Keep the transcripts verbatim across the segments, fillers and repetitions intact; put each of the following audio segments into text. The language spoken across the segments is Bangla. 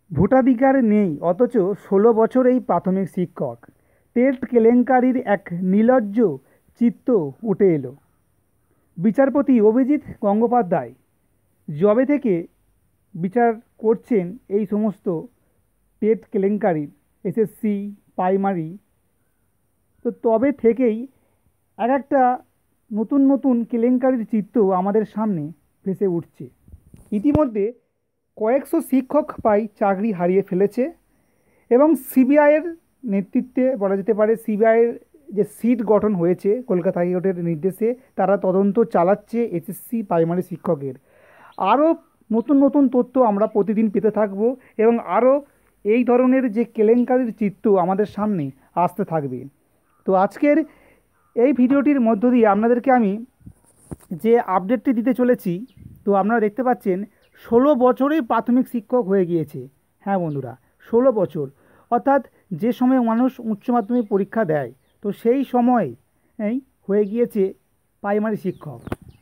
ভোটাধিকার নেই অথচ ষোলো বছরেই প্রাথমিক শিক্ষক। টেট কেলেঙ্কারির এক নির্লজ্জ চিত্র উঠে এলো। বিচারপতি অভিজিৎ গঙ্গোপাধ্যায় যবে থেকে বিচার করছেন এই সমস্ত টেট কেলেঙ্কারির এসএসসি প্রাইমারি, তো তবে থেকেই এক একটা নতুন নতুন কেলেঙ্কারির চিত্র আমাদের সামনে ভেসে উঠছে। ইতিমধ্যে কয়েকশো শিক্ষক প্রায় চাকরি হারিয়ে ফেলেছে এবং সিবিআইয়ের নেতৃত্বে বলা যেতে পারে, সিবিআইয়ের যে সিট গঠন হয়েছে কলকাতা হাইকোর্টের নির্দেশে, তারা তদন্ত চালাচ্ছে এসএসসি প্রাইমারি শিক্ষকের। আরও নতুন নতুন তথ্য আমরা প্রতিদিন পেতে থাকব এবং আরও এই ধরনের যে কেলেঙ্কারির চিত্র আমাদের সামনে আসতে থাকবে। তো আজকের এই ভিডিওটির মধ্য দিয়ে আপনাদেরকে আমি যে আপডেটটি দিতে চলেছি, তো আপনারা দেখতে পাচ্ছেন ষোলো বছরেই প্রাথমিক শিক্ষক হয়ে গিয়েছে। হ্যাঁ বন্ধুরা, ষোলো বছর, অর্থাৎ যে সময় মানুষ উচ্চ মাধ্যমিক পরীক্ষা দেয়, তো সেই সময় এই হয়ে গিয়েছে প্রাইমারি শিক্ষক।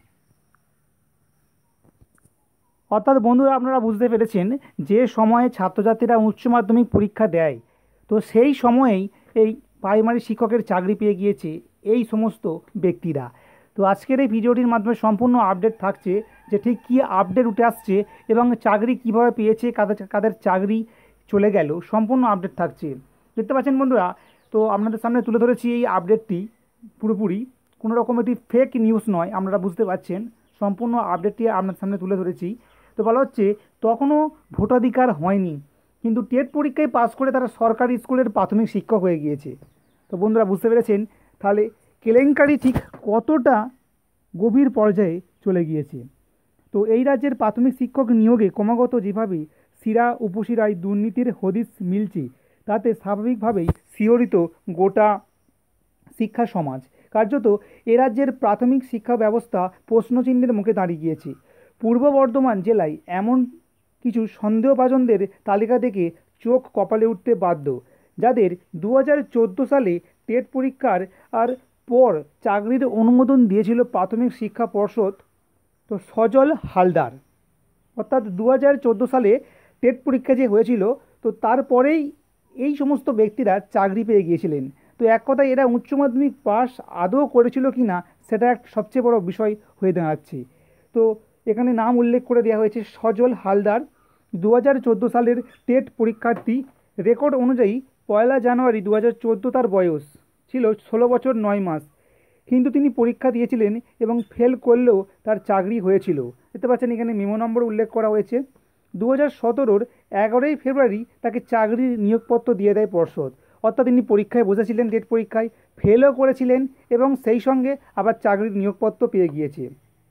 অর্থাৎ বন্ধুরা, আপনারা বুঝতে পেরেছেন যে সময়ে ছাত্রছাত্রীরা উচ্চ মাধ্যমিক পরীক্ষা দেয়, তো সেই সময়েই এই প্রাইমারি শিক্ষকের চাকরি পেয়ে গিয়েছে এই সমস্ত ব্যক্তিরা। তো আজকের এই ভিডিওটির মাধ্যমে সম্পূর্ণ আপডেট থাকছে যে ঠিক কী আপডেট উঠে আসছে এবং চাকরি কীভাবে পেয়েছে, কাদের কাদের চাকরি চলে গেল, সম্পূর্ণ আপডেট থাকছে। দেখতে পাচ্ছেন বন্ধুরা, তো আপনাদের সামনে তুলে ধরেছি এই আপডেটটি পুরোপুরি, কোনো রকম এটি ফেক নিউজ নয়, আপনারা বুঝতে পারছেন। সম্পূর্ণ আপডেটটি আপনার সামনে তুলে ধরেছি। তো বলা হচ্ছে তখনও ভোটাধিকার হয়নি, কিন্তু টেট পরীক্ষায় পাস করে তারা সরকারি স্কুলের প্রাথমিক শিক্ষক হয়ে গিয়েছে। তো বন্ধুরা বুঝতে পেরেছেন তাহলে কেলেঙ্কারি ঠিক কতটা গভীর পর্যায়ে চলে গিয়েছে। তো এই রাজ্যের প্রাথমিক শিক্ষক নিয়োগে ক্রমাগত যেভাবে শিরা উপশিরায় দুর্নীতির হদিস মিলছে, তাতে স্বাভাবিকভাবেই শিহরিত গোটা শিক্ষা সমাজ। কার্যত এ রাজ্যের প্রাথমিক শিক্ষা ব্যবস্থা প্রশ্নচিহ্নের মুখে দাঁড়িয়ে গিয়েছে। পূর্ব বর্ধমান জেলায় এমন কিছু সন্দেহভাজনদের তালিকা দেখে চোখ কপালে উঠতে বাধ্য, যাদের দু হাজার চোদ্দো সালে টেট পরীক্ষার আর পর চাকরির অনুমোদন দিয়েছিল প্রাথমিক শিক্ষা পর্ষদ। তো সজল হালদার, অর্থাৎ দু হাজার চোদ্দো সালে টেট পরীক্ষা যে হয়েছিল, তো তারপরেই এই সমস্ত ব্যক্তিরা চাকরি পেয়ে গিয়েছিলেন। তো এক কথায় এরা উচ্চ মাধ্যমিক পাস আদৌ করেছিল কি না, সেটা এক সবচেয়ে বড় বিষয় হয়ে দাঁড়াচ্ছে। তো এখানে নাম উল্লেখ করে দেওয়া হয়েছে সজল হালদার, দু হাজার চোদ্দো সালের টেট পরীক্ষার্থী। রেকর্ড অনুযায়ী পয়লা জানুয়ারি দু হাজার চোদ্দো তার বয়স ছিল ষোলো বছর নয় মাস, কিন্তু তিনি পরীক্ষা দিয়েছিলেন এবং ফেল করলেও তার চাকরি হয়েছিল। দেখতে পাচ্ছেন এখানে মেমো নম্বর উল্লেখ করা হয়েছে। দু হাজার সতেরোর এগারোই ফেব্রুয়ারি তাকে চাকরির নিয়োগপত্র দিয়ে দেয় পর্ষদ। অর্থাৎ তিনি পরীক্ষায় বসেছিলেন, টেট পরীক্ষায় ফেলও করেছিলেন এবং সেই সঙ্গে আবার চাকরির নিয়োগপত্র পেয়ে গিয়েছে।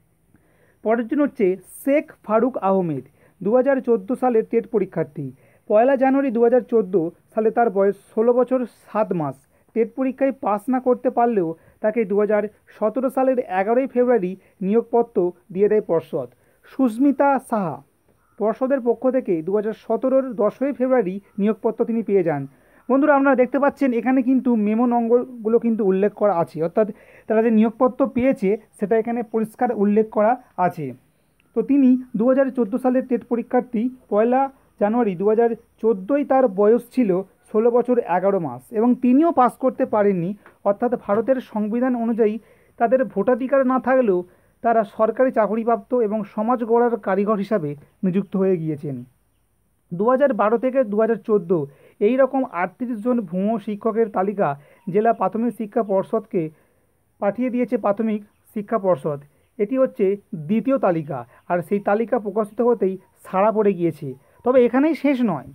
পরের জন হচ্ছে শেখ ফারুক আহমেদ, দু হাজার চোদ্দো সালের টেট পরীক্ষার্থী। পয়লা জানুয়ারি দু হাজার চোদ্দো সালে তার বয়স ষোলো বছর সাত মাস। টেট পরীক্ষায় পাস না করতে পারলেও তাকে দু হাজার সতেরো সালের এগারোই ফেব্রুয়ারি নিয়োগপত্র দিয়ে দেয় পর্ষদ। সুস্মিতা সাহা, পর্ষদের পক্ষ থেকে দু হাজার সতেরোর দশই ফেব্রুয়ারি নিয়োগপত্র তিনি পেয়ে যান। বন্ধুরা আপনারা দেখতে পাচ্ছেন এখানে কিন্তু মেমো নম্বরগুলো কিন্তু উল্লেখ করা আছে, অর্থাৎ তারা যে নিয়োগপত্র পেয়েছে সেটা এখানে পরিষ্কার উল্লেখ করা আছে। তো তিনি দু হাজার চোদ্দো সালের টেট পরীক্ষার্থী। পয়লা জানুয়ারি দু হাজার চোদ্দোই তার বয়স ছিল ষোলো বছর এগারো মাস এবং তিনিও পাস করতে পারেননি। অর্থাৎ ভারতের সংবিধান অনুযায়ী তাদের ভোটাধিকার না থাকলেও তারা সরকারি চাকরিপ্রাপ্ত এবং সমাজ গড়ার কারিগর হিসাবে নিযুক্ত হয়ে গিয়েছেন। দু হাজার বারো থেকে দু হাজার চোদ্দো এইরকম আটত্রিশ জন ভুয়ো শিক্ষকের তালিকা জেলা প্রাথমিক শিক্ষা পর্ষদকে পাঠিয়ে দিয়েছে প্রাথমিক শিক্ষা পর্ষদ। এটি হচ্ছে দ্বিতীয় তালিকা, আর সেই তালিকা প্রকাশিত হতেই সাড়া পড়ে গিয়েছে। তবে এখানেই শেষ নয়।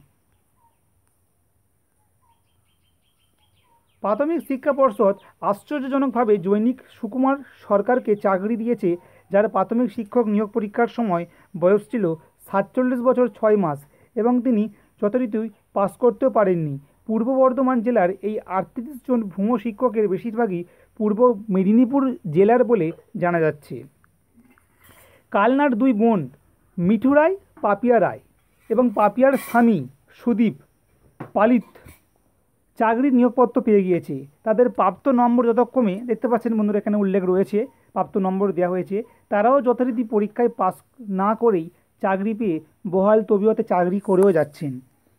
প্রাথমিক শিক্ষা পর্ষদ আশ্চর্যজনকভাবে জৈনিক সুকুমার সরকারকে চাকরি দিয়েছে, যার প্রাথমিক শিক্ষক নিয়োগ পরীক্ষার সময় বয়স ছিল সাতচল্লিশ বছর ছয় মাস এবং তিনি যথারীতি পাস করতেও পারেননি। পূর্ব বর্ধমান জেলার এই আটত্রিশ জন ভুয়ো শিক্ষকের বেশিরভাগই পূর্ব মেদিনীপুর জেলার বলে জানা যাচ্ছে। কালনার দুই বোন মিঠু রায়, পাপিয়া রায় এবং পাপিয়ার স্বামী সুদীপ পালিত চাকরির নিয়োগপত্র পেয়ে গিয়েছে। তাদের প্রাপ্ত নম্বর যথাক্রমে দেখতে পাচ্ছেন বন্ধুরা, এখানে উল্লেখ রয়েছে, প্রাপ্ত নম্বর দেওয়া হয়েছে। তারাও যথারীতি পরীক্ষায় পাস না করেই চাকরি পেয়ে বহাল তবিয়তে চাকরি করেও যাচ্ছেন।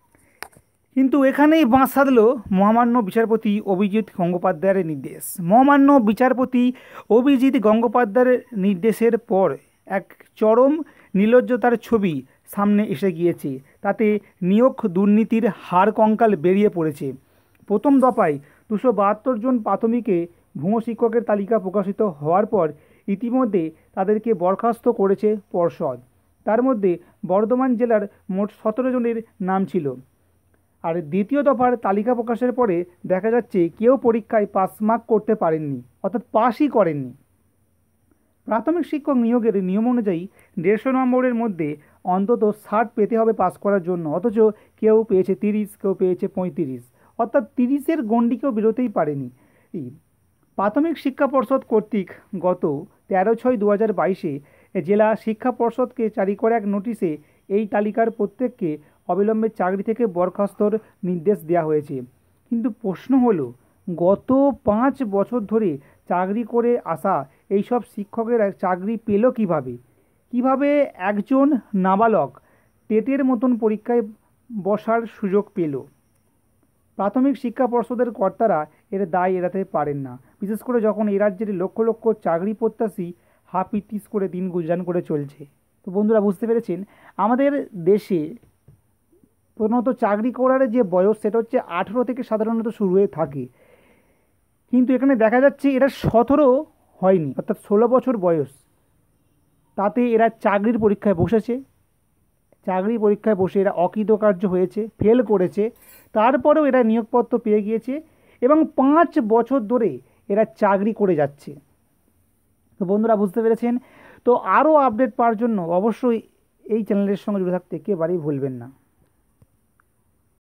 কিন্তু এখানেই বাঁশ সাধল মহামান্য বিচারপতি অভিজিৎ গঙ্গোপাধ্যায়ের নির্দেশ। মহামান্য বিচারপতি অভিজিৎ গঙ্গোপাধ্যায়ের নির্দেশের পর এক চরম নির্লজ্জতার ছবি সামনে এসে গিয়েছে। তাতে নিয়োগ দুর্নীতির হাড় কঙ্কাল বেরিয়ে পড়েছে। প্রথম দফায় দুশো বাহাত্তর জন প্রাথমিকে ভূমি শিক্ষকের তালিকা প্রকাশিত হওয়ার পর ইতিমধ্যে তাদেরকে বরখাস্ত করেছে পর্ষদ। তার মধ্যে বর্ধমান জেলার মোট সতেরো জনের নাম ছিল। আর দ্বিতীয় দফার তালিকা প্রকাশের পরে দেখা যাচ্ছে কেউ পরীক্ষায় পাস মার্ক করতে পারেননি, অর্থাৎ পাসই করেননি। প্রাথমিক শিক্ষক নিয়োগের নিয়ম অনুযায়ী দেড়শো নম্বরের মধ্যে অন্তত ষাট পেতে হবে পাস করার জন্য, অথচ কেউ পেয়েছে তিরিশ, কেউ পেয়েছে পঁয়ত্রিশ, অর্থাৎ তিরিশের গণ্ডি কেউ বেরোতেই পারেনি। প্রাথমিক শিক্ষা পর্ষদ কর্তৃক গত তেরো ছয় দু হাজার বাইশে জেলা শিক্ষা পর্ষদকে জারি করা এক নোটিশে এই তালিকার প্রত্যেককে অবিলম্বে চাকরি থেকে বরখাস্তর নির্দেশ দেওয়া হয়েছে। কিন্তু প্রশ্ন হলো, গত পাঁচ বছর ধরে চাকরি করে আসা এইসব শিক্ষকেরা চাকরি পেল কিভাবে? কিভাবে একজন নাবালক টেটের মতন পরীক্ষায় বসার সুযোগ পেল? প্রাথমিক শিক্ষা পর্ষদের কর্তারা এর দায় এড়াতে পারেন না, বিশেষ করে যখন এই রাজ্যের লক্ষ লক্ষ চাকরি প্রত্যাশী হাপিটিস করে দিন গুজরান করে চলছে। তো বন্ধুরা, বুঝতে পেরেছেন আমাদের দেশে প্রধানত চাকরি করার যে বয়স সেটা হচ্ছে আঠেরো থেকে সাধারণত শুরু হয়ে থাকে, কিন্তু এখানে দেখা যাচ্ছে এরা সতেরো হয়নি, অর্থাৎ ষোলো বছর বয়স, তাতে এরা চাকরির পরীক্ষায় বসেছে। চাকরি পরীক্ষায় বসে এরা অকৃতকার্য হয়েছে, ফেল করেছে, তারপরেও এরা নিয়োগপত্র পেয়ে গিয়েছে এবং পাঁচ বছর ধরে এরা চাকরি করে যাচ্ছে। তো বন্ধুরা, বুঝতে পেরেছেন। তো আরও আপডেট পাওয়ার জন্য অবশ্যই এই চ্যানেলের সঙ্গে জুড়ে থাকতে একেবারেই ভুলবেন না।